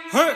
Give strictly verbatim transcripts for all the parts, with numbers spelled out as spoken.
Hey.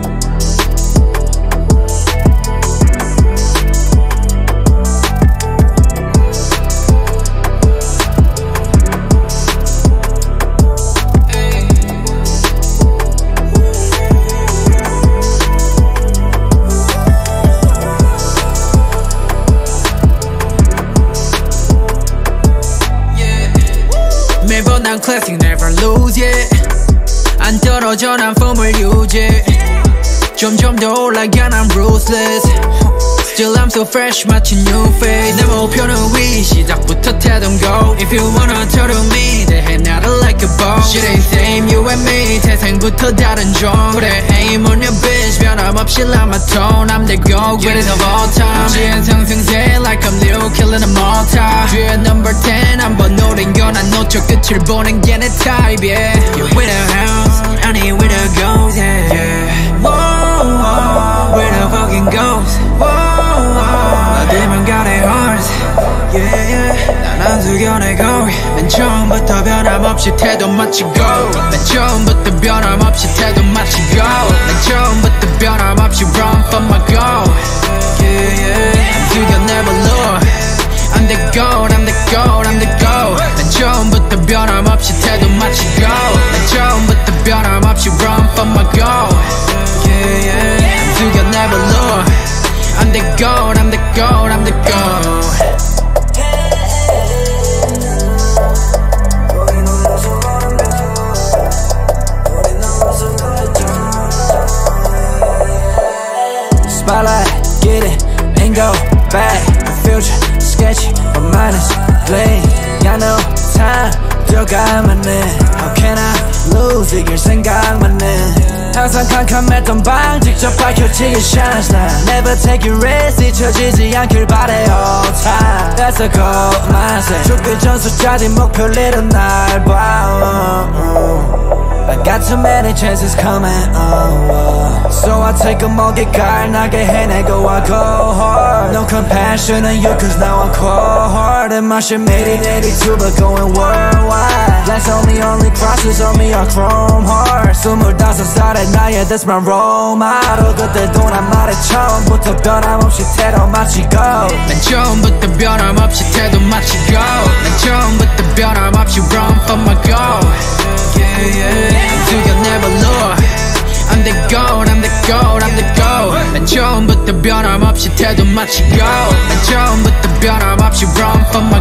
매번 난 classic never lose yeah 안 떨어져 난 폼을 유지 점점 더 올라가 난 ruthless Still I'm so fresh 마치 new face 내 목표는 위 시작부터 태동 go If you wanna talk to me 대해 나를 like a boss Shit ain't same you and me 태생부터 다른 종 그래 aim on your bitch 변함없이 like my tone I'm the GOAT greatest of all time 지은 상승세 like I'm new killing them all time 뒤에 number ten 한번 노린 거난 놓쳐 끝을 보는 게 내 type이야 You with a house 아니 with a ghost yeah, yeah. Whoa, whoa, with a fucking ghost Whoa 어디만 가네 heart yeah, yeah. 난 안 숙여내고 맨 처음부터 변함없이 태도 맞추고 맨 처음부터 변함없이 태도 맞추고 맨 처음부터 변함없이 run for my goal yeah, yeah. 안 숙여 never look I'm the GOAT I'm the GOAT I'm the GOAT 맨 처음부터 변함없이 태도 맞추고 맨 처음부터 변함없이 run for my goal yeah, yeah. 안 숙여 never look I'm the GOAT, I'm the GOAT, I'm the GOAT Spotlight, get it, and go back The future, sketchy, but mine is clean Got no time, 들어가면 해 How can I lose, 이길 생각만 해 항상 캄캄했던 방 직접 밝혀지기 chance 나 Never take a risk 잊혀지지 않길 바래 all time That's a goal mindset 죽기 전 숫자지 목표를 이룬 날 봐 uh, uh. I got too many chances coming uh, uh. So I take them all 기깔나게 해내고 I go hard No compassion on you cause now I'm cold And my shit made it eighty-two but going worldwide Glass on me only crosses on me are chrome heart 스물다섯 살의 나의 that's my role model 그때도 난 말해 처음부터 변함없이 태도 맞추고 맨 처음부터 변함없이 태도 맞추고 맨 처음부터 변함없이 run for my goal yeah, yeah. Do you never look I'm the GOAT I'm the GOAT I'm the GOAT 맨 처음부터 변함없이 태도 맞추고 맨 처음부터 변함없이 run for my